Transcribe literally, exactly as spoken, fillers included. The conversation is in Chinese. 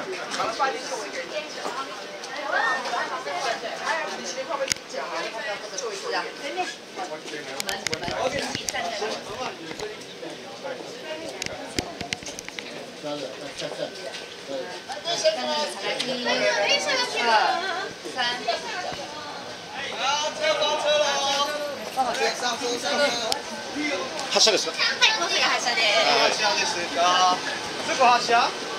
発車ですか？ はい、もうすぐ発車です。 発車ですか。すぐ発車？